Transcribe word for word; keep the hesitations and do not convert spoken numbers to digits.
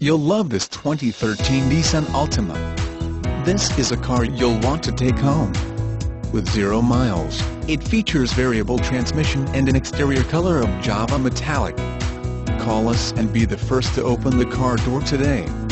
You'll love this twenty thirteen Nissan Altima. This is a car you'll want to take home. With zero miles, it features variable transmission and an exterior color of Java Metallic. Call us and be the first to open the car door today.